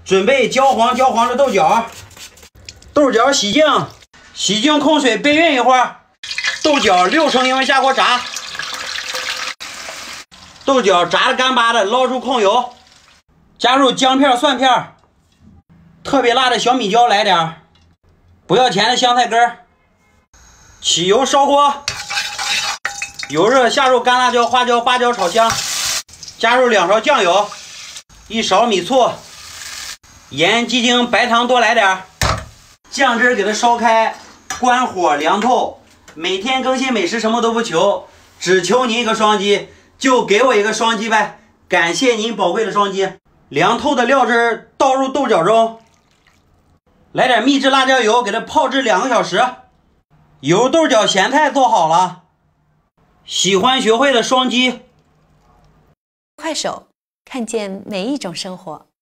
准备焦黄的豆角，豆角洗净控水备匀一会儿。豆角6成油温下锅炸，豆角炸的干巴的，捞出控油，加入姜片、蒜片，特别辣的小米椒来点，不要钱的香菜根。起油烧锅，油热下入干辣椒、花椒、八角炒香，加入2勺酱油，1勺米醋，盐、鸡精、白糖多来点，酱汁给它烧开，关火凉透。每天更新美食，什么都不求，只求您一个双击，就给我一个双击呗！感谢您宝贵的双击。凉透的料汁倒入豆角中，来点秘制辣椒油，给它泡制2个小时。油豆角咸菜做好了，喜欢学会的双击。 快手，看见每一种生活。